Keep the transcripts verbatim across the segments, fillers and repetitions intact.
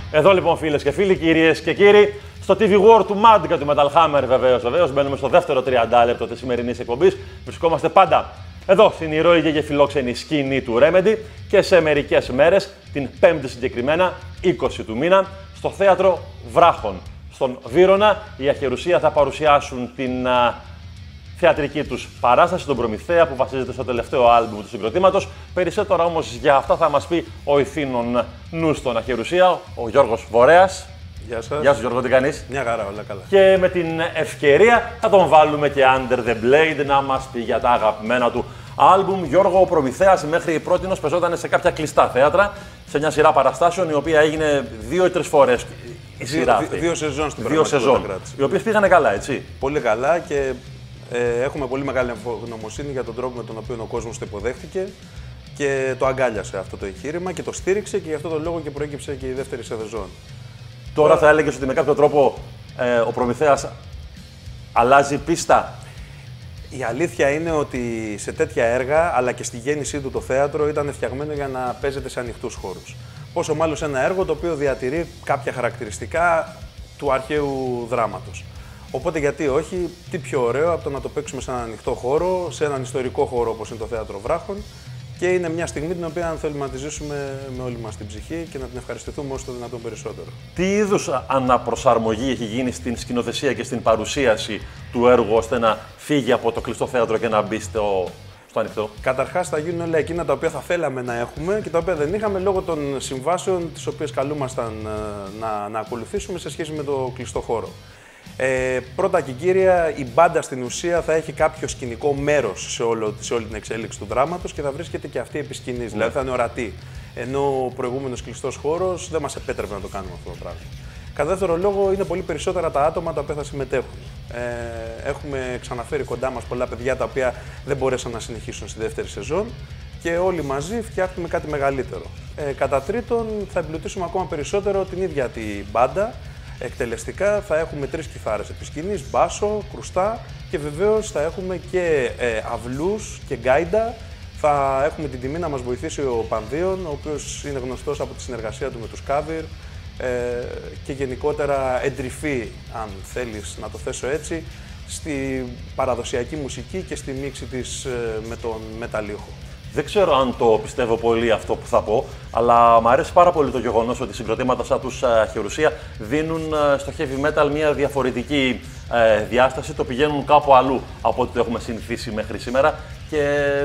Εδώ λοιπόν, φίλες και φίλοι, κυρίες και κύριοι, στο τι βι War του Mad και του Metal Hammer, βεβαίως, βεβαίως, μπαίνουμε στο δεύτερο τριάντα λεπτό της σημερινής εκπομπής. Βρισκόμαστε πάντα εδώ, στην ηρώικη και φιλόξενη σκηνή του Remedy και σε μερικές μέρες, την Πέμπτη συγκεκριμένα, είκοσι του μήνα, στο θέατρο Βράχων. Στον Βύρωνα, η Αχερουσία θα παρουσιάσουν την α, θεατρική τους παράσταση, τον Προμηθέα, που βασίζεται στο τελευταίο άλμπουμ του συγκροτήματος. Περισσότερα όμως για αυτά θα μας πει ο ηθήνων νους στον Αχερουσία, ο Γιώργος Βορέας. Γεια σας. Γεια σου Γιώργο, τι κάνεις? Μια χαρά, όλα καλά. Και με την ευκαιρία θα τον βάλουμε και Under the Blade να μας πει για τα αγαπημένα του άλμπουμ. Γιώργο, ο Προμηθέας μέχρι πρότινος παίζονταν σε κάποια κλειστά θέατρα, σε μια σειρά παραστάσεων η οποία έγινε δύο ή τρεις φορές. Η σειρά δύο, αυτή. δύο σεζόν στην Δύο σεζόν, οι οποίες πήγανε καλά, έτσι. Πολύ καλά και ε, έχουμε πολύ μεγάλη ευγνωμοσύνη για τον τρόπο με τον οποίο ο κόσμος το υποδέχτηκε και το αγκάλιασε αυτό το εγχείρημα και το στήριξε και γι' αυτό τον λόγο και προέκυψε και η δεύτερη σεζόν. Τώρα θα έλεγες ότι με κάποιο τρόπο ε, ο Προμηθέας αλλάζει πίστα. Η αλήθεια είναι ότι σε τέτοια έργα, αλλά και στη γέννησή του το θέατρο, ήταν φτιαγμένο για να παίζεται σε ανοιχτούς χώρους. Πόσο μάλλον σε ένα έργο το οποίο διατηρεί κάποια χαρακτηριστικά του αρχαίου δράματος. Οπότε γιατί όχι, τι πιο ωραίο από το να το παίξουμε σε έναν ανοιχτό χώρο, σε έναν ιστορικό χώρο όπως είναι το Θέατρο Βράχων. Και είναι μια στιγμή την οποία θέλουμε να τη ζήσουμε με όλη μας την ψυχή και να την ευχαριστηθούμε όσο το δυνατόν περισσότερο. Τι είδους αναπροσαρμογή έχει γίνει στην σκηνοθεσία και στην παρουσίαση του έργου ώστε να φύγει από το κλειστό θέατρο και να μπει στο, στο ανοιχτό? Καταρχάς θα γίνουν όλα εκείνα τα οποία θα θέλαμε να έχουμε και τα οποία δεν είχαμε λόγω των συμβάσεων τις οποίες καλούμασταν να, να ακολουθήσουμε σε σχέση με το κλειστό χώρο. Ε, πρώτα και κύρια, η μπάντα στην ουσία θα έχει κάποιο σκηνικό μέρος σε, όλο, σε όλη την εξέλιξη του δράματος και θα βρίσκεται και αυτή επί σκηνής, mm. δηλαδή θα είναι ορατή. Ενώ ο προηγούμενος κλειστός χώρος δεν μας επέτρεπε να το κάνουμε αυτό το πράγμα. Κατά δεύτερο λόγο, είναι πολύ περισσότερα τα άτομα τα οποία θα συμμετέχουν. Ε, έχουμε ξαναφέρει κοντά μας πολλά παιδιά τα οποία δεν μπορέσαν να συνεχίσουν στη δεύτερη σεζόν και όλοι μαζί φτιάχνουμε κάτι μεγαλύτερο. Ε, κατά τρίτον, θα εμπλουτίσουμε ακόμα περισσότερο την ίδια την μπάντα. Εκτελεστικά θα έχουμε τρεις κιθάρες επί σκηνής, μπάσο, κρουστά και βεβαίως θα έχουμε και ε, αυλούς και γκάιντα. Θα έχουμε την τιμή να μας βοηθήσει ο Πανδίων, ο οποίος είναι γνωστός από τη συνεργασία του με τους Κάβιρ ε, και γενικότερα εντρυφή, αν θέλεις να το θέσω έτσι, στη παραδοσιακή μουσική και στη μίξη της ε, με τον μεταλλίχο. Δεν ξέρω αν το πιστεύω πολύ αυτό που θα πω, αλλά μου αρέσει πάρα πολύ το γεγονός ότι συγκροτήματα σαν τους Αχερουσία δίνουν στο heavy metal μια διαφορετική ε, διάσταση, το πηγαίνουν κάπου αλλού από ό,τι το έχουμε συνηθίσει μέχρι σήμερα και...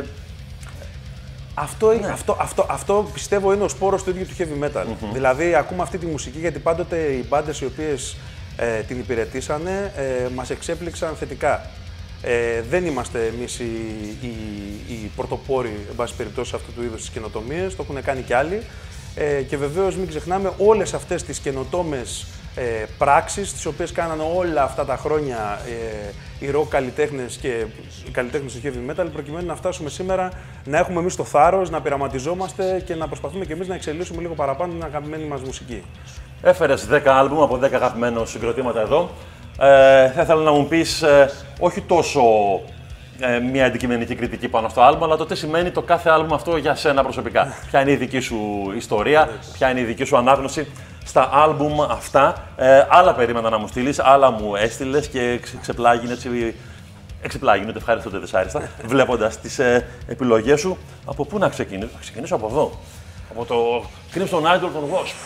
Αυτό, ναι. αυτό, αυτό, αυτό πιστεύω είναι ο σπόρος του ίδιου του heavy metal. Mm-hmm. Δηλαδή ακούμε αυτή τη μουσική γιατί πάντοτε οι μπάντες οι οποίες ε, την υπηρετήσανε ε, μας εξέπληξαν θετικά. Ε, δεν είμαστε εμείς οι, οι, οι πρωτοπόροι, εν πάση περιπτώσει, αυτού του είδους τις καινοτομίες, το έχουν κάνει κι άλλοι. Ε, και βεβαίως μην ξεχνάμε όλες αυτές τις καινοτόμες ε, πράξεις, τις οποίες κάνανε όλα αυτά τα χρόνια ε, οι rock καλλιτέχνες και οι καλλιτέχνες του heavy metal, προκειμένου να φτάσουμε σήμερα να έχουμε εμείς το θάρρος, να πειραματιζόμαστε και να προσπαθούμε κι εμείς να εξελίσσουμε λίγο παραπάνω την αγαπημένη μας μουσική. Έφερες δέκα άλμπουμ από δέκα αγαπημένα συγκροτήματα εδώ. Ε, θα ήθελα να μου πεις ε, όχι τόσο ε, μια αντικειμενική κριτική πάνω στο άλμπουμ, αλλά το τι σημαίνει το κάθε άλμπουμ αυτό για σένα προσωπικά. Ποια είναι η δική σου ιστορία, ποια είναι η δική σου ανάγνωση στα άλμπουμ αυτά. Ε, άλλα περίμενα να μου στείλεις, άλλα μου έστειλες και ξεπλάγινε έτσι. Εξεπλάγινε, ούτε ευχάριστα ούτε δυσάριστα, βλέποντας τις ε, επιλογές σου. Από πού να ξεκινήσω? Θα ξεκινήσω από εδώ. Από το Crimson Idol των Wasp.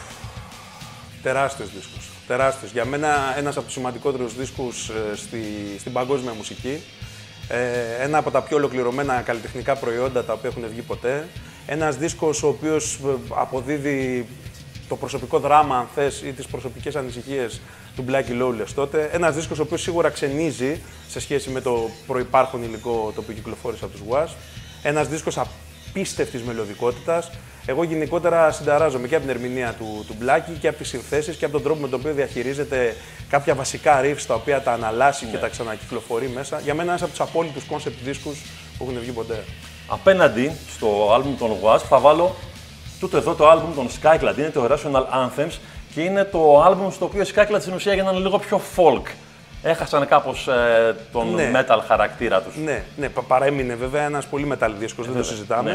Τεράστιος δίσκος. Τεράστιος. Για μένα ένας από τους σημαντικότερους δίσκους ε, στη, στην παγκόσμια μουσική. Ε, ένα από τα πιο ολοκληρωμένα καλλιτεχνικά προϊόντα τα οποία έχουν βγει ποτέ. Ένας δίσκος ο οποίος αποδίδει το προσωπικό δράμα, αν θες, ή τις προσωπικές ανησυχίες του Blackie Lawless τότε. Ένας δίσκος ο οποίος σίγουρα ξενίζει σε σχέση με το προϋπάρχον υλικό το οποίο κυκλοφόρησε από τους Wasp. Ένας δίσκος απίστευτης μελωδικότητας. Εγώ γενικότερα συνταράζομαι και από την ερμηνεία του, του Blackie και από τις συνθέσεις και από τον τρόπο με τον οποίο διαχειρίζεται κάποια βασικά riffs τα οποία τα αναλάσει ναι. και τα ξανακυκλοφορεί μέσα. Για μένα είναι ένας από τους απόλυτους concept δίσκους που έχουν βγει ποτέ. Απέναντι στο άλμπουμ των Wasp θα βάλω τούτο εδώ το άλμπουμ των Skyclad. Είναι το Irrational Anthems και είναι το άλμπουμ στο οποίο οι Skyclad στην ουσία έγιναν λίγο πιο folk. Έχασαν κάπως ε, τον ναι. metal χαρακτήρα τους. Ναι, ναι, παραέμεινε βέβαια ένας πολύ metal δίσκος, δεν το συζητάμε. Ναι.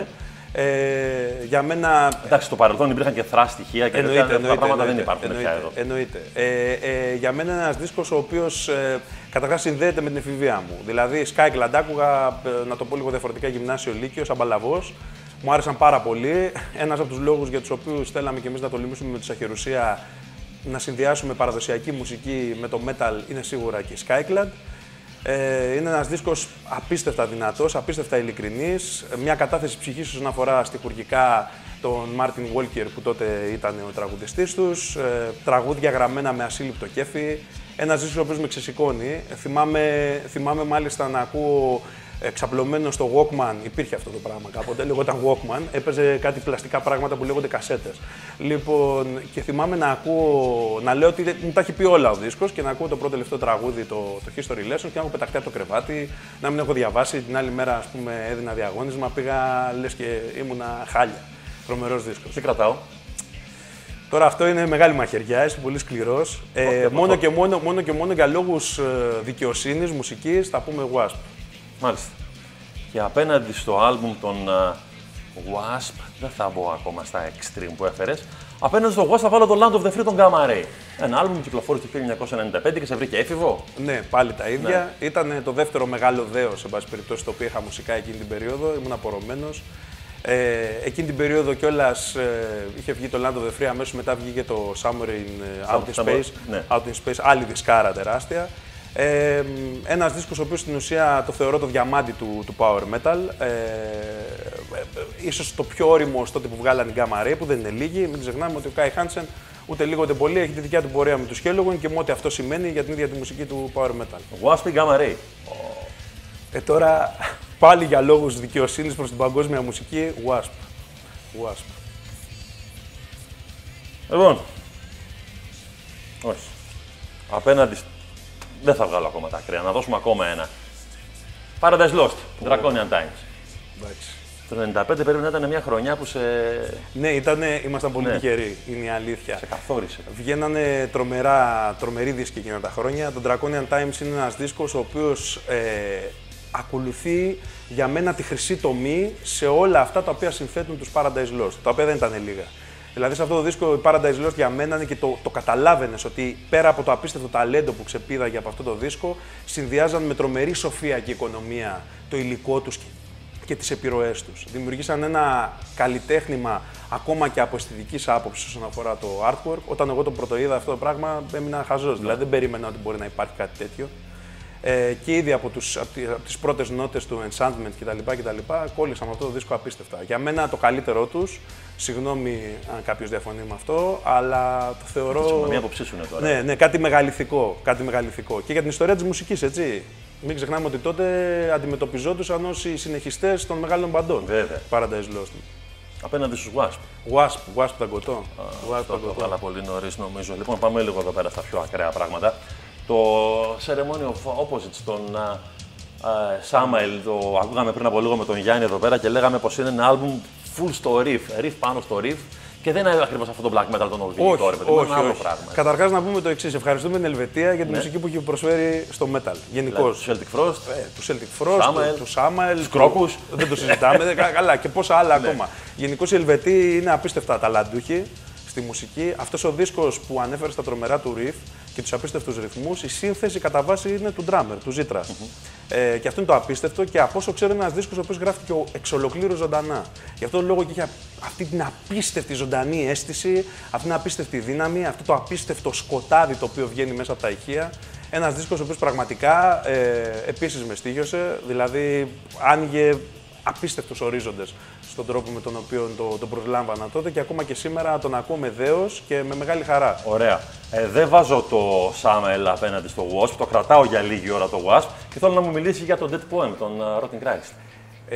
Ε, για μένα. Εντάξει, στο παρελθόν υπήρχαν και θρά στοιχεία και εννοείται, τέτοια εννοείται, πράγματα εννοείται, δεν υπάρχουν εννοείται, πια εδώ. Εννοείται. Ε, ε, για μένα είναι ένας δίσκος ο οποίος ε, καταρχάς συνδέεται με την εφηβεία μου. Δηλαδή, Skyclad άκουγα, να το πω λίγο διαφορετικά, γυμνάσιο Λύκειο, σαν παλαβός. Μου άρεσαν πάρα πολύ. Ένας από τους λόγους για τους οποίους θέλαμε και εμείς να τολμήσουμε με τη Σαχερουσία να συνδυάσουμε παραδοσιακή μουσική με το metal είναι σίγουρα και Skyclad. Ε, είναι ένας δίσκος απίστευτα δυνατός, απίστευτα ειλικρινής, μια κατάθεση ψυχής όσον αφορά στιχουργικά τον Μάρτιν Walker που τότε ήταν ο τραγουδιστής τους, ε, τραγούδια γραμμένα με ασύλληπτο κέφι, ένας δίσκος ο οποίος με ξεσηκώνει. Θυμάμαι, θυμάμαι μάλιστα να ακούω εξαπλωμένο στο Walkman, υπήρχε αυτό το πράγμα κάποτε, λεγόταν Walkman, έπαιζε κάτι πλαστικά πράγματα που λέγονται κασέτες. Λοιπόν, και θυμάμαι να ακούω, να λέω ότι μου τα έχει πει όλα ο δίσκος και να ακούω το πρώτο τελευταίο τραγούδι, το, το History Lessons, και να έχω πεταχτεί από το κρεβάτι, να μην έχω διαβάσει. Την άλλη μέρα, ας πούμε, έδινα διαγώνισμα, πήγα λες και ήμουνα χάλια. Τρομερός δίσκος. Τι κρατάω. Τώρα αυτό είναι μεγάλη μαχαιριά, είσαι πολύ σκληρός. Ε, μόνο, και μόνο, μόνο και μόνο για λόγους δικαιοσύνης, μουσικής, θα πούμε Wasp. Μάλιστα. Και απέναντι στο άλμπουμ των uh, Wasp, δεν θα μπω ακόμα στα extreme που έφερες, απέναντι στο Wasp θα βάλω το Land of the Free των Gamma Ray. Ένα άλμπουμ που κυκλοφόρησε το χίλια εννιακόσια ενενήντα πέντε και σε βρήκε έφηβο. Ναι, πάλι τα ίδια. Ναι. Ήταν το δεύτερο μεγάλο δέος, εν πάση περιπτώσει, το οποίο είχα μουσικά εκείνη την περίοδο. Ήμουν απορωμένος. Ε, εκείνη την περίοδο κιόλας ε, είχε βγει το Land of the Free, αμέσως μετά βγήκε το Summer in Outer Space. Ναι. Out in Space, άλλη δισκάρα τεράστια. Ε, ένας δίσκος ο οποίος στην ουσία το θεωρώ το διαμάντι του, του Power Metal. Ε, ε, ίσως το πιο όριμο τότε που βγάλανε οι Gamma Ray, που δεν είναι λίγοι. Μην ξεχνάμε ότι ο Kai Hansen ούτε λίγο ούτε πολύ έχει τη δικιά του πορεία με τους Hellogen και με ό,τι αυτό σημαίνει για την ίδια τη μουσική του Power Metal. Wasp ή Gamma Ray. Ε, τώρα πάλι για λόγους δικαιοσύνης προς την παγκόσμια μουσική, Wasp. Wasp. Λοιπόν, όχι. Απέναντι. Δεν θα βγάλω ακόμα τα ακραία, να δώσουμε ακόμα ένα. Paradise Lost, oh. Draconian Times. Εντάξει. Το ενενήντα πέντε περίπου ήταν μια χρονιά που σε. Ναι, ήτανε, ήμασταν πολύ ναι. τυχεροί, είναι η αλήθεια. Σε καθόρισε. Βγαίνανε τρομερά, τρομεροί δίσκοι εκείνα τα χρόνια. Το Draconian Times είναι ένας δίσκος ο οποίος ε, ακολουθεί για μένα τη χρυσή τομή σε όλα αυτά τα οποία συνθέτουν τους Paradise Lost, τα οποία δεν ήταν λίγα. Δηλαδή σε αυτό το δίσκο η Paradise Lost για μένα είναι και το, το καταλάβαινες ότι πέρα από το απίστευτο ταλέντο που ξεπήδαγε από αυτό το δίσκο, συνδυάζαν με τρομερή σοφία και οικονομία το υλικό τους και, και τις επιρροές τους. Δημιουργήσαν ένα καλλιτέχνημα ακόμα και από αισθητικής άποψης όσον αφορά το artwork. Όταν εγώ το πρωτοείδα αυτό το πράγμα έμεινα χαζός, δηλαδή δεν περίμενα ότι μπορεί να υπάρχει κάτι τέτοιο. Ε, και ήδη από, τους, από, τις, από τις πρώτες νότες του Enchantment κτλ. κτλ. Κόλλησαν με αυτό το δίσκο απίστευτα. Για μένα το καλύτερό τους, συγγνώμη αν κάποιος διαφωνεί με αυτό, αλλά το θεωρώ. Μια άποψή σου είναι τώρα. Ναι, ναι, κάτι μεγαλειθικό, κάτι μεγαλειθικό. Και για την ιστορία της μουσικής, έτσι. Μην ξεχνάμε ότι τότε αντιμετωπιζόντουσαν ως οι συνεχιστές των μεγάλων μπαντών. Βέβαια. Paradise Lost. Απέναντι στους Wasp. Wasp, Wasp Ταγκωτό. Αυτό το πάρα πολύ νωρίς νομίζω. Λοιπόν, πάμε λίγο εδώ πέρα στα πιο ακραία πράγματα. Το Ceremony of Opposites των Samael, το ακούγαμε πριν από λίγο με τον Γιάννη εδώ πέρα και λέγαμε πως είναι ένα άλμπουμ full στο riff, riff πάνω στο riff και δεν είναι ακριβώς αυτό το black metal των ορβηγητών, είναι άλλο πράγμα. Καταρχάς να πούμε το εξής, ευχαριστούμε την Ελβετία για τη ναι. μουσική που έχει προσφέρει στο metal. Γενικώς. Δηλαδή, του Celtic Frost, ε, του Celtic Frost, Samael, του Samael, τους Κρόκους. Δεν το συζητάμε, καλά και πόσα άλλα ναι. ακόμα. Γενικώς οι Ελβετοί είναι απίστευτα ταλαντούχοι στη μουσική. Αυτός ο δίσκος που ανέφερε στα τρομερά του riff και τους απίστευτους ρυθμούς, η σύνθεση κατά βάση είναι του drummer, του Zitra. Mm-hmm. Ε, και αυτό είναι το απίστευτο και από όσο ξέρω είναι ένας δίσκος ο οποίος γράφτηκε εξ ολοκλήρου ζωντανά. Γι' αυτόν τον λόγο και είχε αυτή την απίστευτη ζωντανή αίσθηση, αυτή την απίστευτη δύναμη, αυτό το απίστευτο σκοτάδι το οποίο βγαίνει μέσα από τα ηχεία. Ένας δίσκος ο οποίος πραγματικά ε, επίσης με στοίχιωσε, δηλαδή άνοιγε απίστευτους ορίζοντες στον τρόπο με τον οποίο το, τον προσλάμβανα τότε και ακόμα και σήμερα τον ακούω με δέος και με μεγάλη χαρά. Ωραία. Ε, δεν βάζω το Samael απέναντι στο Wasp, το κρατάω για λίγη ώρα το Wasp και θέλω να μου μιλήσει για το Dead Poem, τον uh, Rotting Christ. Ε,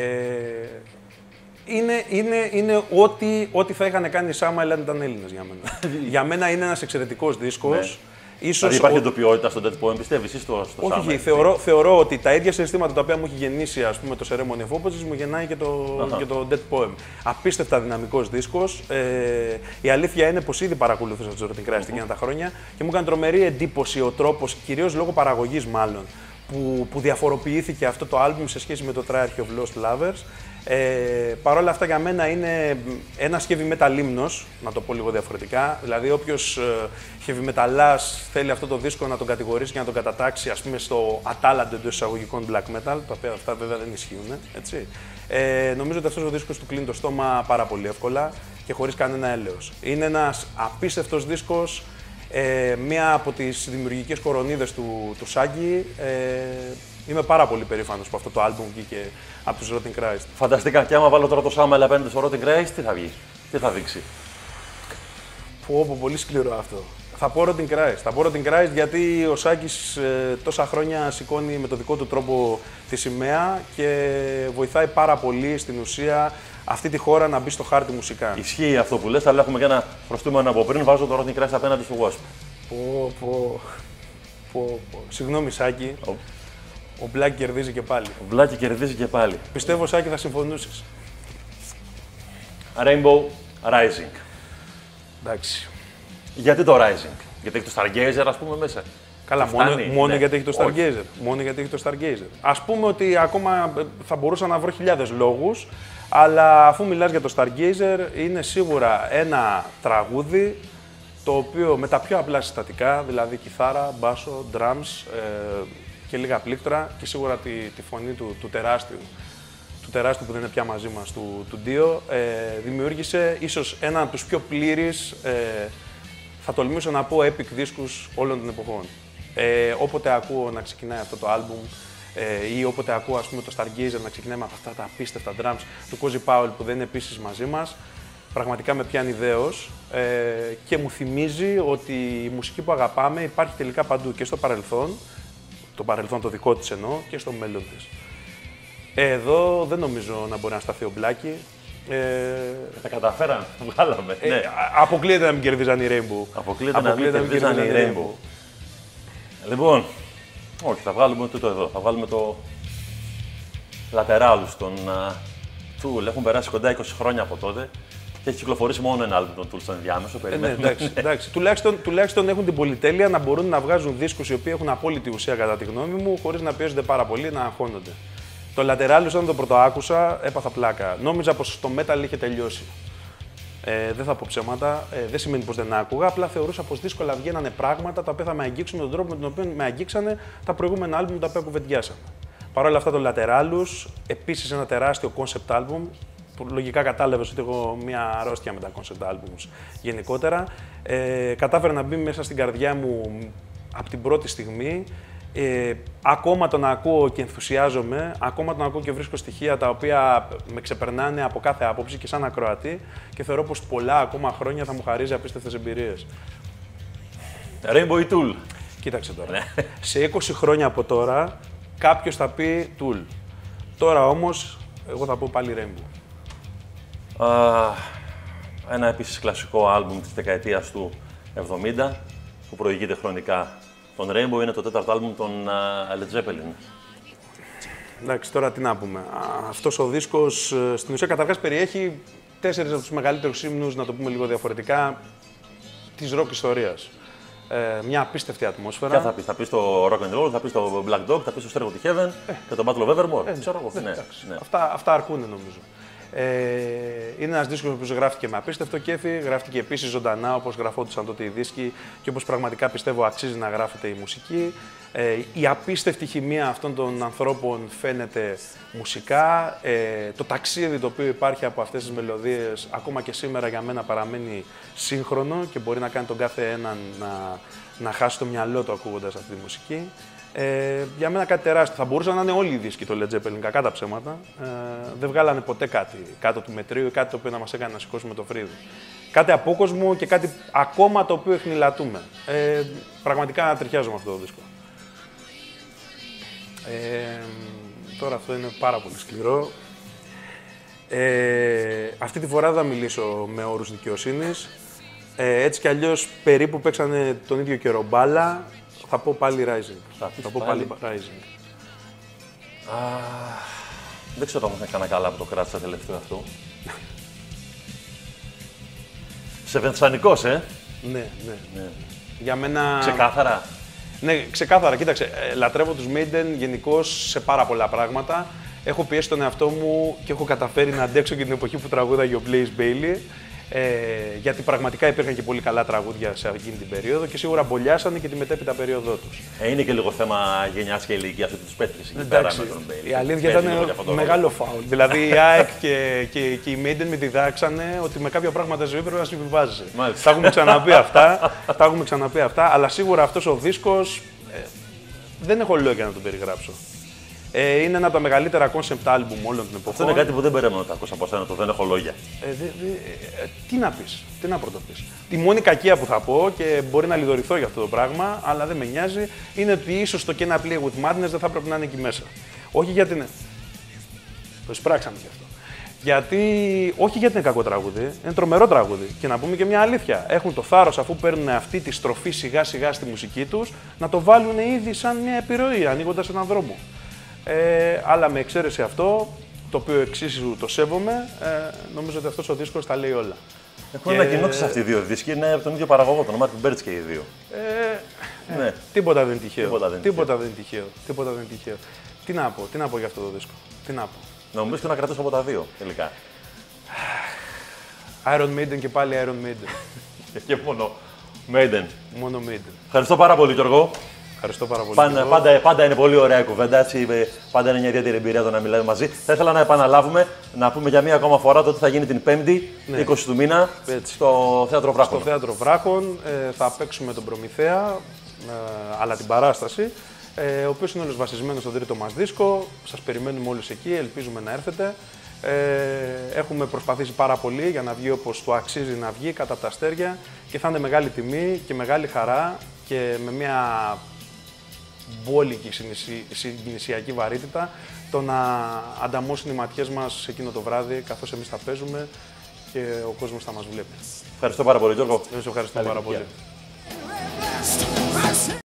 είναι είναι, είναι ό,τι, ό,τι θα είχαν κάνει οι Samael αν ήταν Έλληνες για μένα. Για μένα είναι ένας εξαιρετικός δίσκος. Ναι. Ίσως δηλαδή υπάρχει ο... εντοπιότητα στο Dead Poem, πιστεύεις, ή στο, στο Όχι, Samael? θεωρώ, θεωρώ ότι τα ίδια συναισθήματα τα οποία μου έχει γεννήσει ας πούμε, το Ceremony of Opposites μου γεννάει και το, και το Dead Poem. Απίστευτα δυναμικός δίσκος. Ε, η αλήθεια είναι πως ήδη παρακολουθούσα το Rotting Christ εκείνα τα χρόνια και μου έκανε τρομερή εντύπωση ο τρόπος, κυρίως λόγω παραγωγής μάλλον, που, που διαφοροποιήθηκε αυτό το άλμπουμ σε σχέση με το Triarchy of Lost Lovers. Ε, Παρ' όλα αυτά για μένα είναι ένα heavy metal ύμνος, να το πω λίγο διαφορετικά. Δηλαδή όποιος ε, heavy metalάς θέλει αυτό το δίσκο να τον κατηγορήσει και να τον κατατάξει, ας πούμε, στο ατάλλαντο εντός εισαγωγικών black metal, τα οποία αυτά βέβαια δεν ισχύουν, έτσι. Ε, νομίζω ότι αυτός ο δίσκος του κλείνει το στόμα πάρα πολύ εύκολα και χωρίς κανένα έλεος. Είναι ένας απίστευτος δίσκος, ε, μία από τις δημιουργικές κορονίδες του, του Shaggy. Ε, Είμαι πάρα πολύ περήφανος που αυτό το άλμπουμ βγήκε από τους Rotting Christ. Φανταστικά. Και άμα βάλω τώρα το Σάμελ απέναντι στο Rotting Christ, τι θα βγει, τι θα δείξει. Πω, πω, πολύ σκληρό αυτό. Θα πω Rotting Christ. Θα πω Rotting Christ γιατί ο Σάκης ε, τόσα χρόνια σηκώνει με το δικό του τρόπο τη σημαία και βοηθάει πάρα πολύ στην ουσία αυτή τη χώρα να μπει στο χάρτη μουσικά. Ισχύει αυτό που λες, αλλά έχουμε και ένα προστούμενο από πριν. Βάζω το Rotting Christ απέναντι στο Wasp. Πω, πω. πω, πω. Συγγνώμη, Σάκη. Oh. Ο Μπλάκη κερδίζει και πάλι. Ο Μπλάκη κερδίζει και πάλι. Πιστεύω, Σάκη, θα συμφωνήσεις. Rainbow Rising. Εντάξει. Γιατί το Rising, γιατί έχει το Stargazer, ας πούμε, μέσα. Καλά, μόνο, μόνο ναι. γιατί έχει το Stargazer. Μόνο γιατί έχει το Stargazer. Ας πούμε ότι ακόμα θα μπορούσα να βρω χιλιάδες λόγους, αλλά αφού μιλάς για το Stargazer, είναι σίγουρα ένα τραγούδι το οποίο με τα πιο απλά συστατικά, δηλαδή κιθάρα, μπάσο, drums ε, και λίγα πλήκτρα και σίγουρα τη, τη φωνή του, του τεράστιου, του τεράστιου που δεν είναι πια μαζί μας, του, του Dio, ε, δημιούργησε ίσως ένα από τους πιο πλήρεις, ε, θα τολμήσω να πω, epic δίσκους όλων των εποχών. Ε, όποτε ακούω να ξεκινάει αυτό το άλμπουμ ε, ή όποτε ακούω, ας πούμε, το Stargazer να ξεκινάει με αυτά τα απίστευτα drums του Cozy Powell που δεν είναι επίσης μαζί μας, πραγματικά με πιάνει δέος ε, και μου θυμίζει ότι η μουσική που αγαπάμε υπάρχει τελικά παντού και στο παρελθόν, το παρελθόν το δικό της εννοώ, και στο μέλλον της. Εδώ δεν νομίζω να μπορεί να σταθεί ο Μπλάκη. Ε, Τα καταφέραμε, το βγάλαμε. Ε, ναι. Αποκλείεται να μην κερδίζαν οι Rainbow. Αποκλείεται, να μην κερδίζαν οι Rainbow. Λοιπόν, όχι, θα βγάλουμε τούτο εδώ. Θα βάλουμε το Lateralus των uh, Tool. Έχουν περάσει κοντά είκοσι χρόνια από τότε και έχει κυκλοφορήσει μόνο ένα άλμπουμ των Tool στο ενδιάμεσο. Ε, ναι, εντάξει, εντάξει. τουλάχιστον, τουλάχιστον έχουν την πολυτέλεια να μπορούν να βγάζουν δίσκους οι οποίοι έχουν απόλυτη ουσία, κατά τη γνώμη μου, χωρίς να πιέζονται πάρα πολύ, να αγχώνονται. Το Lateralus, όταν το πρωτοάκουσα, έπαθα πλάκα. Νόμιζα πως το metal είχε τελειώσει. Ε, δεν θα πω ψέματα, ε, δεν σημαίνει πως δεν άκουγα, απλά θεωρούσα πως δύσκολα βγαίνανε πράγματα τα οποία θα με αγγίξουν τον τρόπο με τον οποίο με αγγίξανε τα προηγούμενα άλμπουμ τα οποία κουβεντιάσαμε. Παρ' όλα αυτά, το Lateralus, επίσης ένα τεράστιο concept album, που λογικά κατάλαβες ότι έχω μια αρρώστια με τα concept albums γενικότερα. Ε, κατάφερε να μπει μέσα στην καρδιά μου από την πρώτη στιγμή. Ε, ακόμα τον ακούω και ενθουσιάζομαι, ακόμα τον ακούω και βρίσκω στοιχεία τα οποία με ξεπερνάνε από κάθε άποψη και σαν ακροατή και θεωρώ πως πολλά ακόμα χρόνια θα μου χαρίζει απίστευτες εμπειρίες. Rainbow ή Tool. Κοίταξε τώρα. Σε είκοσι χρόνια από τώρα κάποιος θα πει Tool. Τώρα όμως εγώ θα πω πάλι Rainbow. Uh, ένα επίσης κλασικό άλμπουμ της δεκαετίας του εβδομήντα που προηγείται χρονικά. Τον Rainbow είναι το τέταρτο άλμπουμ των uh, Led Zeppelin. Εντάξει, τώρα τι να πούμε. Αυτός ο δίσκος στην ουσία καταρχάς περιέχει τέσσερις από τους μεγαλύτερους ύμνους, να το πούμε λίγο διαφορετικά, της rock ιστορίας. Ε, μια απίστευτη ατμόσφαιρα. Ποια θα πεις, θα πεις το Rock and Roll, θα πεις το Black Dog, θα πεις το Stairway to Heaven ε. και το Battle of Evermore. Ε, ξέρω εγώ. Ναι, ναι, ναι. Αυτά, αυτά αρκούνε νομίζω. Ε, είναι ένας δίσκος που γράφτηκε με απίστευτο κέφι, γράφτηκε επίσης ζωντανά όπως γραφόντουσαν τότε οι δίσκοι και όπως πραγματικά πιστεύω αξίζει να γράφεται η μουσική. Ε, η απίστευτη χημεία αυτών των ανθρώπων φαίνεται μουσικά. Ε, το ταξίδι το οποίο υπάρχει από αυτές τις μελωδίες ακόμα και σήμερα για μένα παραμένει σύγχρονο και μπορεί να κάνει τον κάθε έναν να, να χάσει το μυαλό του ακούγοντας αυτή τη μουσική. Ε, για μένα κάτι τεράστιο. Θα μπορούσαν να είναι όλοι οι δίσκοι το Led Zeppelin, κακά τα ψέματα. Ε, δεν βγάλανε ποτέ κάτι κάτω του μετρίου ή κάτι το οποίο να μας έκανε να σηκώσουμε το φρύδι. Κάτι απόκοσμο και κάτι ακόμα το οποίο εχνηλατούμε. Ε, πραγματικά τριχιάζω με αυτό το δίσκο. Ε, τώρα αυτό είναι πάρα πολύ σκληρό. Ε, αυτή τη φορά δεν θα μιλήσω με όρους δικαιοσύνης. Ε, έτσι κι αλλιώς περίπου παίξανε τον ίδιο καιρό μπάλα. Θα πω πάλι Rising. Θα, θα πω πάλι, πάλι Rising. Α, δεν ξέρω αν έκανα καλά που το κράτησα τελευταίο αυτό. Σε βενθσανικός, ε! Ναι, ναι. ναι. Για μένα... Ξεκάθαρα. Ναι, ξεκάθαρα. Κοίταξε, λατρεύω τους Maiden γενικώς σε πάρα πολλά πράγματα. Έχω πιέσει τον εαυτό μου και έχω καταφέρει να αντέξω και την εποχή που τραγούδαγε ο Blaze Bayley. Ε, γιατί πραγματικά υπήρχαν και πολύ καλά τραγούδια σε εκείνη την περίοδο και σίγουρα μπολιάσανε και τη μετέπειτα περίοδο τους. Ε, είναι και λίγο θέμα γενιάς και ηλικίας ότι τους πέτυχες εκεί πέρα με τον Bayley. Η αλήθεια ήταν μεγάλο φάουλ. Δηλαδή η ΑΕΚ και, και, και οι Maiden με διδάξανε ότι με κάποια πράγματα ζωή πρέπει να συμβιβάζεσαι. Τα έχουμε ξαναπεί αυτά, τα έχουμε ξαναπεί αυτά, αλλά σίγουρα αυτός ο δίσκος ε, δεν έχω λόγια να τον περιγράψω. Ε, είναι ένα από τα μεγαλύτερα concept album όλων των εποχών. Αυτό είναι κάτι που δεν περίμενα να το ακούσω από σένα, το δεν έχω λόγια. Ε, δε, δε, ε, τι να πεις, τι να πρωτοπείς. Τη μόνη κακία που θα πω και μπορεί να λιδωρηθώ για αυτό το πράγμα, αλλά δεν με νοιάζει, είναι ότι ίσως το Can I Play With Madness δεν θα πρέπει να είναι εκεί μέσα. Όχι γιατί είναι. Το εισπράξαμε γι' αυτό. Γιατί, όχι γιατί είναι κακό τραγούδι, είναι τρομερό τραγούδι. Και να πούμε και μια αλήθεια. Έχουν το θάρρος, αφού παίρνουν αυτή τη στροφή σιγά σιγά στη μουσική τους, να το βάλουν ήδη σαν μια επιρροή, ανοίγοντας έναν δρόμο. Ε, αλλά με εξαίρεση αυτό, το οποίο εξίσου το σέβομαι, ε, νομίζω ότι αυτός ο δίσκος τα λέει όλα. Έχουν και... ανακοινώσει σε αυτοί οι δύο δίσκοι, είναι από τον ίδιο παραγωγό, τον Μάρτιν Μπέρτς και οι δύο. Ε, ναι. ε, τίποτα δεν είναι τυχαίο. Τίποτα δεν, τίποτα δεν είναι τυχαίο. Τίποτα δεν είναι τυχαίο. Τι να πω, τι να πω για αυτό το δίσκο. Τι να πω. Νομίζω και να κρατήσω από τα δύο τελικά. Iron Maiden και πάλι Iron Maiden. Και μόνο Maiden. Μόνο Maiden. Ευχαριστώ πάρα πολύ, Γιώργο. Ευχαριστώ πάρα πολύ. Πάντα, πάντα, πάντα είναι πολύ ωραία η κουβέντα. Έτσι, πάντα είναι μια ιδιαίτερη εμπειρία το να μιλάμε μαζί. Θα ήθελα να επαναλάβουμε, να πούμε για μία ακόμα φορά το ότι θα γίνει την Πέμπτη, ναι. είκοσι του μήνα, έτσι. στο Θέατρο Βράχων. Στο Θέατρο Βράχων ε, θα παίξουμε τον Προμηθέα, ε, αλλά την παράσταση, ε, ο οποίος είναι όλος βασισμένος στον τρίτο μας δίσκο. Σας περιμένουμε όλους εκεί, ελπίζουμε να έρθετε. Ε, έχουμε προσπαθήσει πάρα πολύ για να βγει όπως το αξίζει να βγει, κατά τα αστέρια, και θα είναι μεγάλη τιμή και μεγάλη χαρά και με μια μπόλικη συγκινησιακή βαρύτητα το να ανταμώσουν οι ματιές μας εκείνο το βράδυ καθώς εμείς θα παίζουμε και ο κόσμος θα μας βλέπει. Ευχαριστώ πάρα πολύ, Γιώργο. Ευχαριστώ πάρα πολύ.